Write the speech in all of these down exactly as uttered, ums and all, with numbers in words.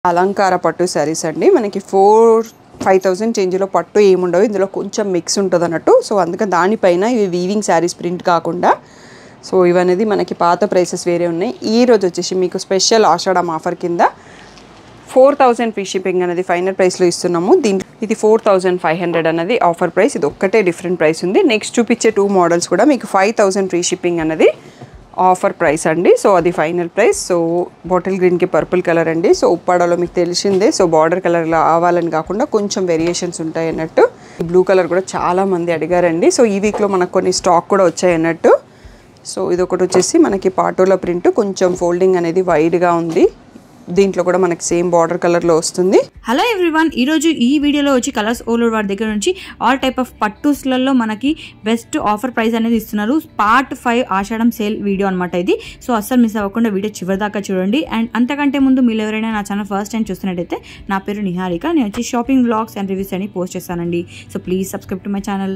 అలంకార పట్టు సారీస్ అండి. మనకి ఫోర్ ఫైవ్ థౌసండ్ చేంజ్లో పట్టు ఏముండవు, ఇందులో కొంచెం మిక్స్ ఉంటుంది అన్నట్టు. సో అందుకని దానిపైన ఇవి వీవింగ్ శారీస్ ప్రింట్ కాకుండా సో ఇవనేది మనకి పాత ప్రైసెస్ వేరే ఉన్నాయి. ఈ రోజు వచ్చేసి మీకు స్పెషల్ ఆషాఢం ఆఫర్ కింద ఫోర్ థౌజండ్ ఫ్రీ షిప్పింగ్ అనేది ఫైనల్ ప్రైస్లో ఇస్తున్నాము. దీంట్లో ఇది ఫోర్ థౌజండ్ ఫైవ్ హండ్రెడ్ అనేది ఆఫర్ ప్రైస్. ఇది ఒక్కటే డిఫరెంట్ ప్రైస్ ఉంది. నెక్స్ట్ చూపించే టూ మోడల్స్ కూడా మీకు ఫైవ్ థౌజండ్ ఫ్రీ షిప్పింగ్ అనేది ఆఫర్ ప్రైస్ అండి. సో అది ఫైనల్ ప్రైస్. సో బాటిల్ గ్రీన్కి పర్పుల్ కలర్ అండి. సో ఉప్పాడలో మీకు తెలిసిందే, సో బార్డర్ కలర్లో ఆవాలని కాకుండా కొంచెం వేరియేషన్స్ ఉంటాయి అన్నట్టు. ఈ బ్లూ కలర్ కూడా చాలా మంది అడిగారండి. సో ఈ వీక్లో మనకు కొన్ని స్టాక్ కూడా వచ్చాయి అన్నట్టు. సో ఇది ఒకటి వచ్చేసి మనకి పాటోలా ప్రింట్, కొంచెం ఫోల్డింగ్ అనేది వైడ్గా ఉంది. దీంట్లో కూడా మనకి సేమ్ బార్డర్ కలర్లో వస్తుంది. హలో ఎవ్రీవన్, ఈరోజు ఈ వీడియోలో వచ్చి కలర్స్ ఓల్ ఓవర్ వారి దగ్గర నుంచి ఆల్ టైప్ ఆఫ్ పట్టుస్లలో మనకి బెస్ట్ ఆఫర్ ప్రైస్ అనేది ఇస్తున్నారు. Part five Ashadham sale video అనమాట ఇది. సో అస్సలు మిస్ అవ్వకుండా వీడియో చివరి దాకా చూడండి. అండ్ అంతకంటే ముందు మీరు ఎవరైనా నా ఛానల్ ఫస్ట్ టైం చూస్తున్నట్టయితే నా పేరు నిహారిక. నేను వచ్చి షాపింగ్ వ్లాగ్స్ అండ్ రివ్యూస్ అని పోస్ట్ చేస్తానండి. So please subscribe to my channel.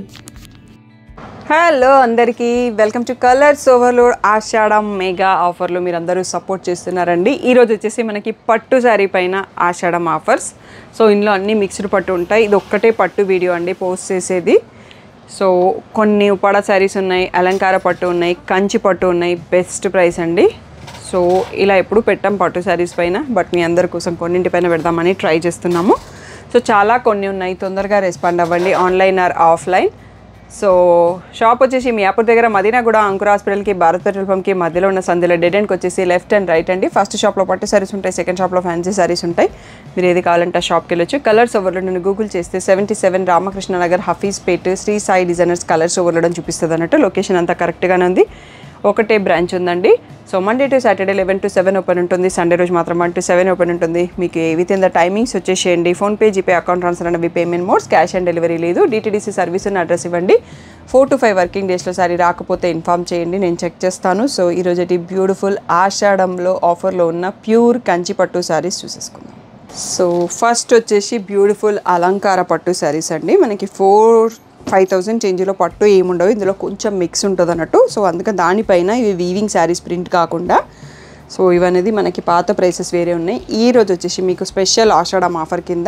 Hello అందరికీ, welcome to Colours Overload Ashadham mega ఆఫర్లో మీరు అందరూ సపోర్ట్ చేస్తున్నారండి. ఈరోజు వచ్చేసి మనకి పట్టు శారీ పైన ఆషాఢం ఆఫర్స్. సో ఇందులో అన్ని మిక్స్డ్ పట్టు ఉంటాయి. ఇది ఒక్కటే పట్టు వీడియో అండి పోస్ట్ చేసేది. సో కొన్ని ఉపాడ శారీస్ ఉన్నాయి, అలంకార పట్టు ఉన్నాయి, కంచి పట్టు ఉన్నాయి. బెస్ట్ ప్రైస్ అండి. సో ఇలా ఎప్పుడు పెట్టాం పట్టు శారీస్ పైన, బట్ మీ అందరి కోసం కొన్నింటిపైన పెడదామని ట్రై చేస్తున్నాము. సో చాలా కొన్ని ఉన్నాయి, తొందరగా రెస్పాండ్ అవ్వండి, online or offline. So shop వచ్చేసి మియాపూర్ దగ్గర మదీనాగూడ అంకుర్ హాస్పిటల్కి భారత్ పెట్రోల్ పంప్కి మధ్యలో ఉన్న సందులో డెడ్ ఎండ్కి వచ్చేసి లెఫ్ట్ అండ్ రైట్ అండి. ఫస్ట్ షాప్లో పట్టు సారీస్ ఉంటాయి, సెకండ్ షాప్లో ఫ్యాన్సీ సారీస్ ఉంటాయి. మీరు ఏది కావాలంటే ఆ షాప్కి వెళ్ళొచ్చు. కలర్స్ ఓవర్లోడ్ నేను గూగుల్ చేస్తే seventy seven Ramakrishna Nagar Hafeezpet Sri Sai designers Colours Overload అని చూపిస్తుంది అన్నట్టు. లొకేషన్ అంతా కరెక్ట్గానే ఉంది. ఒకటే బ్రాంచ్ ఉందండి. So Monday to Saturday eleven to seven open ఉంటుంది. సండే రోజు మాత్రం వన్ టు సెవెన్ ఓపెన్ ఉంటుంది. మీకు విత్ ఇన్ ద టైమింగ్స్ వచ్చేసేయండి. ఫోన్పే, జీపే, అకౌంట్ ట్రాన్స్ఫర్ అనేవి payment modes, cash on delivery లేదు. డిటీడీసీ సర్వీస్ ఉన్న అడ్రస్ ఇవ్వండి. ఫోర్ టు ఫైవ్ వర్కింగ్ డేస్లో సారీ రాకపోతే ఇన్ఫామ్ చేయండి, నేను చెక్ చేస్తాను. సో ఈరోజు బ్యూటిఫుల్ ఆషాఢంలో ఆఫర్లో ఉన్న ప్యూర్ కంచి పట్టు శారీస్ చూసేసుకుందాం. సో ఫస్ట్ వచ్చేసి బ్యూటిఫుల్ అలంకార పట్టు శారీస్ అండి. మనకి ఫోర్ ఫైవ్ థౌజండ్ చేంజ్లో పట్టు ఏముండవు, ఇందులో కొంచెం మిక్స్ ఉంటుంది అన్నట్టు. సో అందుకని దానిపైన ఇవి వీవింగ్ శారీస్ ప్రింట్ కాకుండా సో ఇవనేది మనకి పాత ప్రైసెస్ వేరే ఉన్నాయి. ఈ రోజు వచ్చేసి మీకు స్పెషల్ ఆషాఢం ఆఫర్ కింద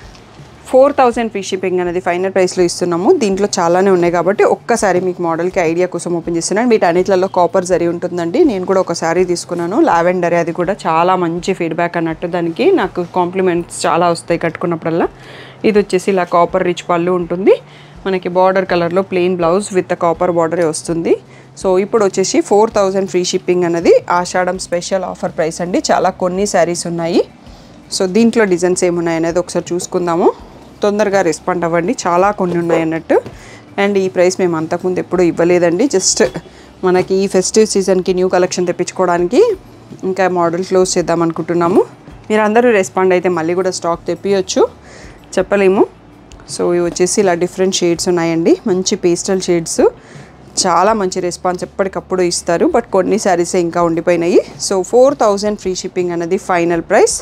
ఫోర్ థౌజండ్ ఫ్రీ షిప్పింగ్ అనేది ఫైనల్ ప్రైస్లో ఇస్తున్నాము. దీంట్లో చాలానే ఉన్నాయి కాబట్టి ఒక్కసారి మీకు మోడల్కి ఐడియా కోసం ఓపెన్ చేస్తున్నాను. వీటన్నిటిలో కాపర్ జరీ ఉంటుందండి. నేను కూడా ఒక శారీ తీసుకున్నాను, లావెండర్. అది కూడా చాలా మంచి ఫీడ్బ్యాక్ అన్నట్టు, దానికి నాకు కాంప్లిమెంట్స్ చాలా వస్తాయి కట్టుకున్నప్పుడల్లా. ఇది వచ్చేసి ఇలా కాపర్ రిచ్ పళ్ళు ఉంటుంది. మనకి బార్డర్ కలర్లో ప్లెయిన్ బ్లౌజ్ విత్ కాపర్ బార్డరే వస్తుంది. సో ఇప్పుడు వచ్చేసి ఫోర్ థౌజండ్ ఫ్రీ షిప్పింగ్ అనేది ఆషాఢం స్పెషల్ ఆఫర్ ప్రైస్ అండి. చాలా కొన్ని శారీస్ ఉన్నాయి. సో దీంట్లో డిజైన్స్ ఏమున్నాయి అనేది ఒకసారి చూసుకుందాము. తొందరగా రెస్పాండ్ అవ్వండి, చాలా కొన్ని ఉన్నాయి అన్నట్టు. అండ్ ఈ ప్రైస్ మేము అంతకుముందు ఎప్పుడూ ఇవ్వలేదండి. జస్ట్ మనకి ఈ ఫెస్టివ్ సీజన్కి న్యూ కలెక్షన్ తెప్పించుకోవడానికి ఇంకా మోడల్ క్లోజ్ చేద్దాం అనుకుంటున్నాము. మీరు అందరూ రెస్పాండ్ అయితే మళ్ళీ కూడా స్టాక్ తెప్పియచ్చు, చెప్పలేము. సో ఇవి వచ్చేసి ఇలా డిఫరెంట్ షేడ్స్ ఉన్నాయండి, మంచి పేస్టల్ షేడ్స్. చాలా మంచి రెస్పాన్స్ ఎప్పటికప్పుడు ఇస్తారు, బట్ కొన్ని శారీసే ఇంకా ఉండిపోయినాయి. So four thousand free shipping అనేది ఫైనల్ ప్రైస్.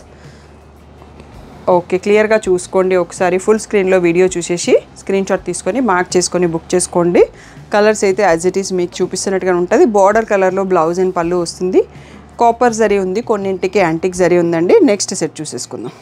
ఓకే, క్లియర్గా చూసుకోండి ఒకసారి. ఫుల్ స్క్రీన్లో వీడియో చూసేసి స్క్రీన్ షాట్ తీసుకొని మార్క్ చేసుకొని బుక్ చేసుకోండి. కలర్స్ అయితే యాజ్ ఇట్ ఈస్ మీకు చూపిస్తున్నట్టుగా ఉంటుంది. బార్డర్ కలర్లో బ్లౌజ్ అండ్ పళ్ళు వస్తుంది. కాపర్ జరీ ఉంది, కొన్నింటికి యాంటిక్ జరీ ఉందండి. నెక్స్ట్ సెట్ చూసేసుకుందాం.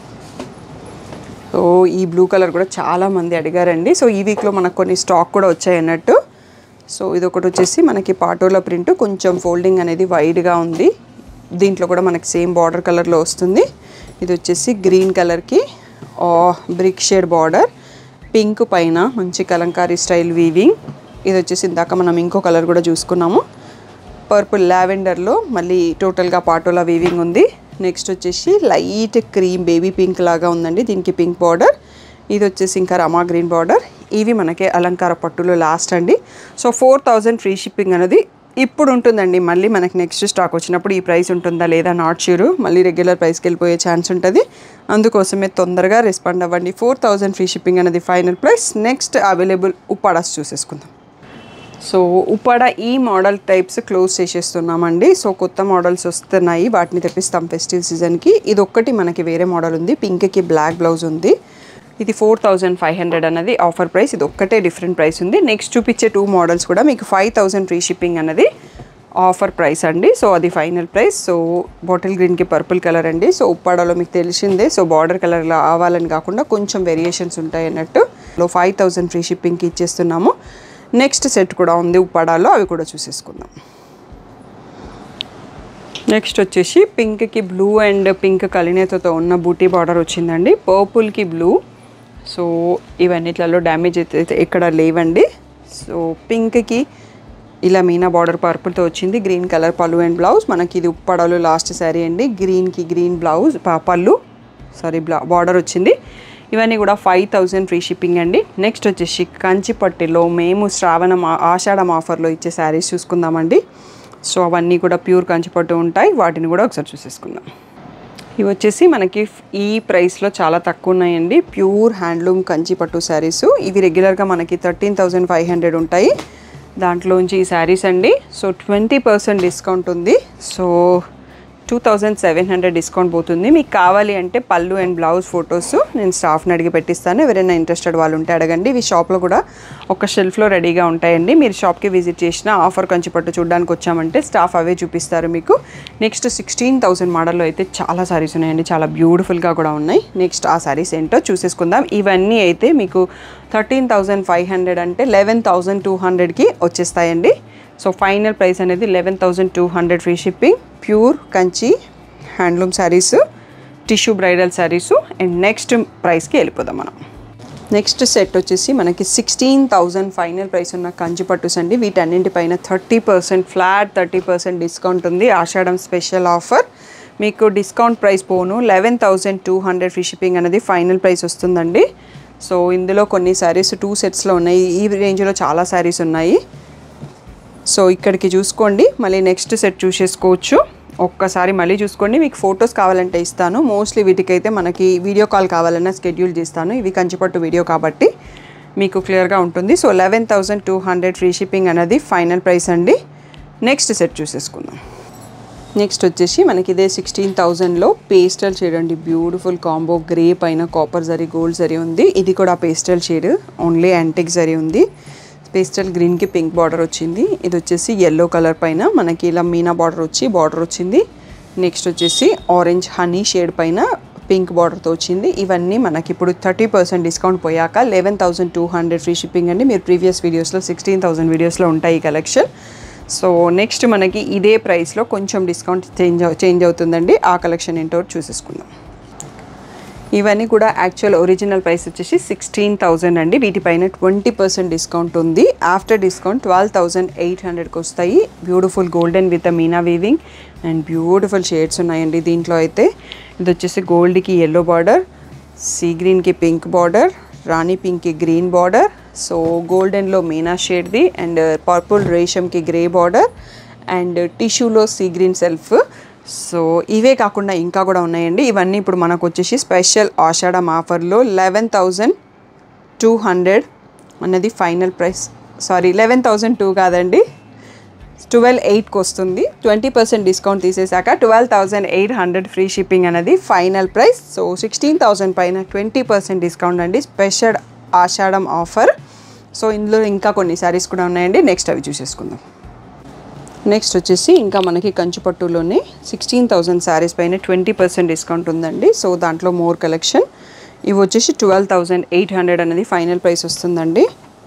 సో ఈ బ్లూ కలర్ కూడా చాలా మంది అడిగారండి. సో ఈ వీక్లో మనకు కొన్ని స్టాక్ కూడా వచ్చాయి అన్నట్టు. సో ఇది ఒకటి వచ్చేసి మనకి పాటోలా ప్రింట్, కొంచెం ఫోల్డింగ్ అనేది వైడ్గా ఉంది. దీంట్లో కూడా మనకి సేమ్ బార్డర్ కలర్లో వస్తుంది. ఇది వచ్చేసి గ్రీన్ కలర్కి బ్రిక్ షేడ్ బార్డర్, పింక్ పైన మంచి కలంకారీ స్టైల్ వీవింగ్. ఇది వచ్చేసి ఇందాక మనం ఇంకో కలర్ కూడా చూసుకున్నాము, పర్పుల్ లావెండర్లో మళ్ళీ టోటల్గా పాటోలా వీవింగ్ ఉంది. నెక్స్ట్ వచ్చేసి లైట్ క్రీమ్ బేబీ పింక్ లాగా ఉందండి, దీనికి పింక్ బార్డర్. ఇది వచ్చేసి ఇంకా రమా గ్రీన్ బార్డర్. ఇవి మనకి అలంకార పట్టులో లాస్ట్ అండి. So four thousand free shipping అనేది ఇప్పుడు ఉంటుందండి. మళ్ళీ మనకి నెక్స్ట్ స్టాక్ వచ్చినప్పుడు ఈ ప్రైస్ ఉంటుందా లేదా నాట్ షూర్, మళ్ళీ రెగ్యులర్ ప్రైస్కి వెళ్ళిపోయే ఛాన్స్ ఉంటుంది. అందుకోసమే తొందరగా రెస్పాండ్ అవ్వండి. ఫోర్ థౌజండ్ ఫ్రీ షిప్పింగ్ అనేది final price. Next available Uppadas చూసేసుకుందాం. సో ఉప్పాడ ఈ మోడల్ టైప్స్ క్లోజ్ చేసేస్తున్నామండి. సో కొత్త మోడల్స్ వస్తున్నాయి, వాటిని తెప్పిస్తాం ఫెస్టివ్ సీజన్కి. ఇది ఒక్కటి మనకి వేరే మోడల్ ఉంది, పింక్కి బ్లాక్ బ్లౌజ్ ఉంది. ఇది ఫోర్ థౌజండ్ ఫైవ్ హండ్రెడ్ అనేది ఆఫర్ ప్రైస్. ఇది ఒక్కటే డిఫరెంట్ ప్రైస్ ఉంది. నెక్స్ట్ చూపించే టూ మోడల్స్ కూడా మీకు ఫైవ్ థౌజండ్ ఫ్రీ షిప్పింగ్ అనేది ఆఫర్ ప్రైస్ అండి. సో అది ఫైనల్ ప్రైస్. సో బాటిల్ గ్రీన్కి పర్పుల్ కలర్ అండి. సో ఉప్పాడలో మీకు తెలిసిందే, సో బార్డర్ కలర్ కావాలని కాకుండా కొంచెం వేరియేషన్స్ ఉంటాయి అన్నట్టు. లో ఫైవ్ థౌజండ్ ఫ్రీ షిప్పింగ్కి ఇచ్చేస్తున్నాము. నెక్స్ట్ సెట్ కూడా ఉంది ఉప్పాడాలో, అవి కూడా చూసేసుకుందాం. నెక్స్ట్ వచ్చేసి పింక్కి బ్లూ అండ్ పింక్ కలినేతతో ఉన్న బూటీ బార్డర్ వచ్చిందండి. పర్పుల్కి బ్లూ. సో ఇవన్నిట్లలో డ్యామేజ్ అయితే ఎక్కడ లేవండి. సో పింక్కి ఇలా మీనా బార్డర్ పర్పుల్తో వచ్చింది. గ్రీన్ కలర్ పళ్ళు అండ్ బ్లౌజ్. మనకి ఇది ఉప్పాడలో లాస్ట్ శారీ అండి. గ్రీన్కి గ్రీన్ బ్లౌజ్ పళ్ళు సారీ బ్లా బార్డర్ వచ్చింది. ఇవన్నీ కూడా ఫైవ్ థౌజండ్ ఫ్రీ షిప్పింగ్ అండి. నెక్స్ట్ వచ్చేసి కంచిపట్టులో మేము శ్రావణం ఆషాఢం ఆఫర్లో ఇచ్చే శారీస్ చూసుకుందామండి. సో అవన్నీ కూడా ప్యూర్ కంచిపట్టు ఉంటాయి. వాటిని కూడా ఒకసారి చూసేసుకుందాం. ఇవి వచ్చేసి మనకి ఈ ప్రైస్లో చాలా తక్కువ ఉన్నాయండి. ప్యూర్ హ్యాండ్లూమ్ కంచిపట్టు శారీస్. ఇవి రెగ్యులర్గా మనకి థర్టీన్ థౌజండ్ ఫైవ్ హండ్రెడ్ ఉంటాయి. దాంట్లోంచి ఈ శారీస్ అండి. సో ట్వంటీ పర్సెంట్ డిస్కౌంట్ ఉంది. So two thousand seven hundred discount పోతుంది. మీకు కావాలి అంటే పళ్ళు అండ్ బ్లౌజ్ ఫొటోస్ నేను స్టాఫ్ని అడిగి పెట్టిస్తాను. ఎవరైనా ఇంట్రెస్టెడ్ వాళ్ళు ఉంటే అడగండి. ఇవి షాప్లో కూడా ఒక షెల్ఫ్లో రెడీగా ఉంటాయండి. మీరు షాప్కి విజిట్ చేసిన ఆఫర్ కంచిపట్టు చూడడానికి వచ్చామంటే స్టాఫ్ అవే చూపిస్తారు మీకు. నెక్స్ట్ సిక్స్టీన్ థౌసండ్ మోడల్లో అయితే చాలా శారీస్ ఉన్నాయండి. చాలా బ్యూటిఫుల్గా కూడా ఉన్నాయి. నెక్స్ట్ ఆ శారీస్ ఏంటో చూసేసుకుందాం. ఇవన్నీ అయితే మీకు థర్టీన్ థౌజండ్ ఫైవ్ హండ్రెడ్ అంటే లెవెన్ థౌజండ్ టూ హండ్రెడ్కి వచ్చేస్తాయండి. సో ఫైనల్ ప్రైస్ అనేది eleven thousand two hundred free shipping. Pure Kanchi handloom saris, tissue bridal saris. And next ప్రైస్కి వెళ్ళిపోదాం మనం. నెక్స్ట్ సెట్ వచ్చేసి మనకి సిక్స్టీన్ థౌజండ్ ఫైనల్ ప్రైస్ ఉన్న కంచి పట్టుస్ అండి. వీటన్నింటిపైన thirty percent flat thirty percent discount ఉంది. Ashadham special offer. మీకు డిస్కౌంట్ ప్రైస్ పోను eleven thousand two hundred free shipping అనేది ఫైనల్ ప్రైస్ వస్తుందండి. సో ఇందులో కొన్ని శారీస్ టూ సెట్స్లో ఉన్నాయి. ఈ రేంజ్లో చాలా శారీస్ ఉన్నాయి. సో ఇక్కడికి చూసుకోండి. మళ్ళీ నెక్స్ట్ సెట్ చూసేసుకోవచ్చు. ఒక్కసారి మళ్ళీ చూసుకోండి. మీకు ఫొటోస్ కావాలంటే ఇస్తాను. మోస్ట్లీ వీటికైతే మనకి వీడియో కాల్ కావాలన్నా స్కెడ్యూల్ చేస్తాను. ఇవి కంచిపట్టు వీడియో కాబట్టి మీకు క్లియర్గా ఉంటుంది. So eleven thousand two hundred free shipping అనేది ఫైనల్ ప్రైస్ అండి. నెక్స్ట్ సెట్ చూసేసుకుందాం. నెక్స్ట్ వచ్చేసి మనకి ఇదే సిక్స్టీన్ థౌజండ్లో పేస్టల్ షేడ్ అండి. బ్యూటిఫుల్ కాంబో గ్రే పైన కాపర్ జరీ గోల్డ్ జరీ ఉంది. ఇది కూడా పేస్టల్ షేడ్, ఓన్లీ యాంటిక్ జరీ ఉంది. పేస్టల్ గ్రీన్కి పింక్ బార్డర్ వచ్చింది. ఇది వచ్చేసి ఎల్లో కలర్ పైన మనకి ఇలా మీనా బార్డర్ వచ్చి బార్డర్ వచ్చింది. నెక్స్ట్ వచ్చేసి ఆరెంజ్ హనీ షేడ్ పైన పింక్ బార్డర్తో వచ్చింది. ఇవన్నీ మనకి ఇప్పుడు థర్టీ పర్సెంట్ డిస్కౌంట్ పోయాక eleven thousand two hundred free shipping అండి. మీరు ప్రీవియస్ వీడియోస్లో సిక్స్టీన్ థౌజండ్ వీడియోస్లో ఉంటాయి ఈ కలెక్షన్. సో నెక్స్ట్ మనకి ఇదే ప్రైస్లో కొంచెం డిస్కౌంట్ చేంజ్ చేంజ్ అవుతుందండి. ఆ కలెక్షన్ ఏంటో చూసేసుకుందాం. ఇవన్నీ కూడా యాక్చువల్ ఒరిజినల్ ప్రైస్ వచ్చేసి సిక్స్టీన్ థౌజండ్ అండి. వీటిపైన ట్వంటీ పర్సెంట్ డిస్కౌంట్ ఉంది. After discount twelve thousand eight హండ్రెడ్కి వస్తాయి. బ్యూటిఫుల్ గోల్డెన్ విత్ మీనా వీవింగ్ అండ్ బ్యూటిఫుల్ షేడ్స్ ఉన్నాయండి దీంట్లో అయితే. ఇది వచ్చేసి గోల్డ్కి ఎల్లో బార్డర్, సీ గ్రీన్కి పింక్ బార్డర్, రాణి పింక్కి గ్రీన్ బార్డర్. సో గోల్డెన్లో మీనా షేడ్ది అండ్ పర్పుల్ రేషమ్కి గ్రే బార్డర్ అండ్ టిష్యూలో సీ గ్రీన్ సెల్ఫ్. సో ఇవే కాకుండా ఇంకా కూడా ఉన్నాయండి. ఇవన్నీ ఇప్పుడు మనకు వచ్చేసి స్పెషల్ ఆషాఢం ఆఫర్లో లెవెన్ థౌజండ్ టూ హండ్రెడ్ అన్నది final price. Sorry eleven thousand two కాదండి, ట్వెల్వ్ ఎయిట్కి వస్తుంది. ట్వంటీ పర్సెంట్ డిస్కౌంట్ తీసేసాక twelve thousand eight hundred free shipping అనేది final price. So sixteen thousand పైన ట్వంటీ పర్సెంట్ డిస్కౌంట్ అండి, స్పెషల్ ఆషాఢం ఆఫర్. సో ఇందులో ఇంకా కొన్ని శారీస్ కూడా ఉన్నాయండి. నెక్స్ట్ అవి చూసేసుకుందాం. నెక్స్ట్ వచ్చేసి ఇంకా మనకి కంచిపట్టులోనే సిక్స్టీన్ థౌజండ్ శారీస్ పైన ట్వంటీ పర్సెంట్ డిస్కౌంట్ ఉందండి. సో దాంట్లో మోర్ కలెక్షన్. ఇవి వచ్చేసి ట్వెల్వ్ థౌజండ్ ఎయిట్ హండ్రెడ్ అనేది ఫైనల్ ప్రైస్ వస్తుందండి.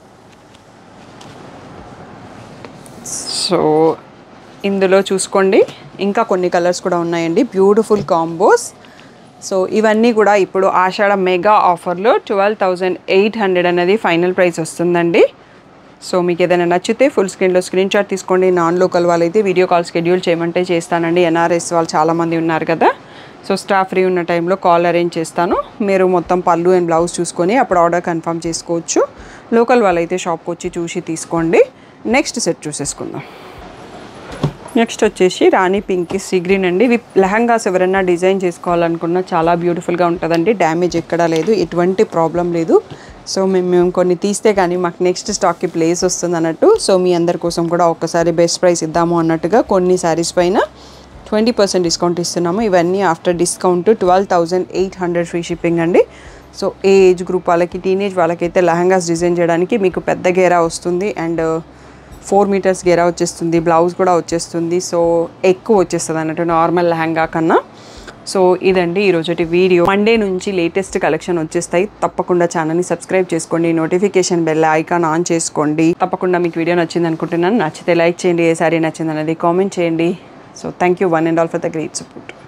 సో ఇందులో చూసుకోండి ఇంకా కొన్ని కలర్స్ కూడా ఉన్నాయండి. Beautiful combos. సో ఇవన్నీ కూడా ఇప్పుడు ఆషాఢ మెగా ఆఫర్లో ట్వెల్వ్ థౌజండ్ ఎయిట్ హండ్రెడ్ అనేది ఫైనల్ ప్రైస్ వస్తుందండి. సో మీకు ఏదైనా నచ్చితే ఫుల్ స్క్రీన్లో స్క్రీన్ షాట్ తీసుకోండి. నాన్ లోకల్ వాళ్ళైతే వీడియో కాల్ షెడ్యూల్ చేయమంటే చేస్తానండి. ఎన్ఆర్ఎస్ వాళ్ళు చాలామంది ఉన్నారు కదా. సో స్టాఫ్ ఫ్రీ ఉన్న టైంలో కాల్ అరేంజ్ చేస్తాను. మీరు మొత్తం పళ్ళు అండ్ బ్లౌజ్ చూసుకొని అప్పుడు ఆర్డర్ కన్ఫర్మ్ చేసుకోవచ్చు. లోకల్ వాళ్ళైతే షాప్కి వచ్చి చూసి తీసుకోండి. నెక్స్ట్ సెట్ చూసేసుకుందాం. నెక్స్ట్ వచ్చేసి రాణి పింక్ సీ గ్రీన్ అండి. ఇవి లెహంగాస్ ఎవరైనా డిజైన్ చేసుకోవాలనుకున్నా చాలా బ్యూటిఫుల్గా ఉంటుందండి. డ్యామేజ్ ఎక్కడా లేదు, ఎటువంటి ప్రాబ్లం లేదు. సో మేము మేము కొన్ని తీస్తే కానీ మాకు నెక్స్ట్ స్టాక్కి ప్లేస్ వస్తుంది అన్నట్టు. సో మీ అందరి కోసం కూడా ఒక్కసారి బెస్ట్ ప్రైస్ ఇద్దాము అన్నట్టుగా కొన్ని శారీస్ పైన ట్వంటీ పర్సెంట్ డిస్కౌంట్ ఇస్తున్నాము. ఇవన్నీ after discount twelve thousand eight hundred free shipping అండి. సో ఏ ఏజ్ గ్రూప్ వాళ్ళకి, టీనేజ్ వాళ్ళకైతే లెహంగాస్ డిజైన్ చేయడానికి మీకు పెద్ద గేరా వస్తుంది అండ్ ఫోర్ మీటర్స్ గెరా వచ్చేస్తుంది, బ్లౌజ్ కూడా వచ్చేస్తుంది. సో ఎక్కువ వచ్చేస్తుంది అన్నట్టు నార్మల్ లెహంగా కన్నా. సో ఇదండి ఈరోజు వీడియో. మండే నుంచి లేటెస్ట్ కలెక్షన్ వచ్చేస్తాయి. తప్పకుండా ఛానల్ని సబ్స్క్రైబ్ చేసుకోండి, నోటిఫికేషన్ బెల్ ఐకాన్ ఆన్ చేసుకోండి. తప్పకుండా మీకు వీడియో నచ్చింది అనుకుంటున్నాను. నచ్చితే లైక్ చేయండి, ఏ సారీ నచ్చింది అనేది కామెంట్ చేయండి. So thank you one and all for the great support.